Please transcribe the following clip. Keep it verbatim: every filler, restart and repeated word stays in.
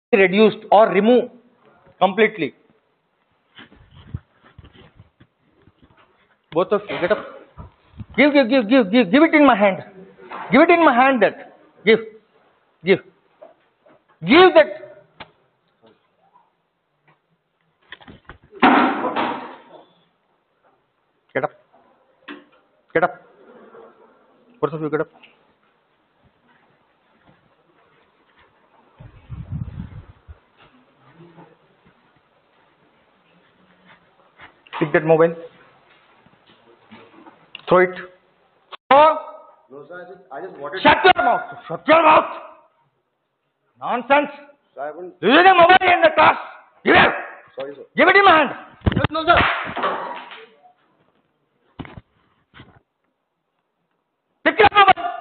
reduced or remove completely. Both of you get up. Give, give, give, give, give, give it in my hand. Give it in my hand. That give, give, give that. Get up. Get up. Both of you get up. Pick that mobile. Throw it. Throw. No, sir, I just, I just wanted. Shut your mouth. Shut your mouth. Nonsense. Sir, I haven't. Using a mobile in the class. Give it. Sorry, sir. Give it in my hand. No, sir. Pick your mobile.